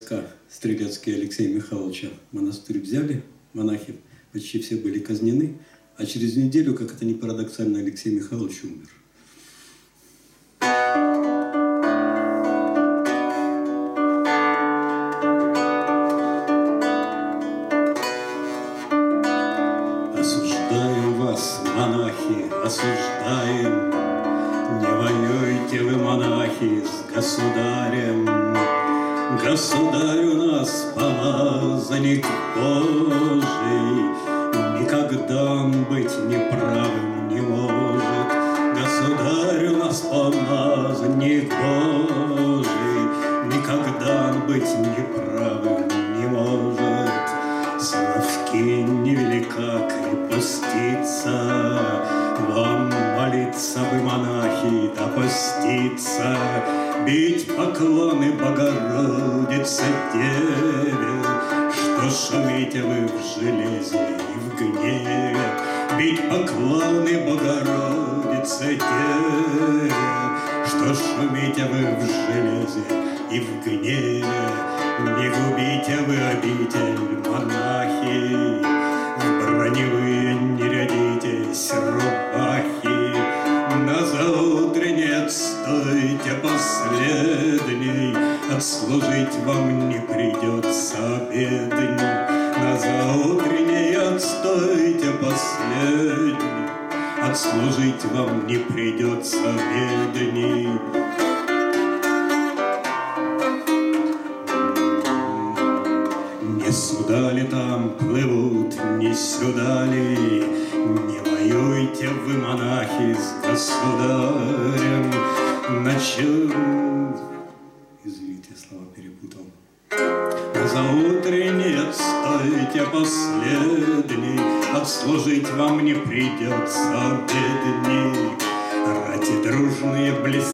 Стрелецкие Алексея Михайловича в монастырь взяли, монахи почти все были казнены, а через неделю, как это ни парадоксально, Алексей Михайлович умер. Осуждаем вас, монахи, осуждаем, не воюйте вы, монахи, с государем. Государь у нас помазанник Божий, никогда он быть неправым не может. Государь у нас помазанник Божий, никогда он быть неправым не может. Славки невелика крепостица, вам молиться вы, монахи, да поститься, бить поклоны Богородице Деве, что шумите вы в железе и в гневе. Бить поклоны Богородице Деве, что шумите вы в железе и в гневе. Не губите вы обитель, монахи, в броне вы не рядитесь, рубахи. На заутренней отстойте последней, отслужить вам не придется обедней. На заутренней отстойте последней, отслужить вам не придется обедней. Не сюда ли там плывут, не сюда ли? Не воюйте вы, монахи, с государем. Извините, слова перепутал. Заутренней отстойте последней, отслужить вам не придется обедней. Рати дружные блестят.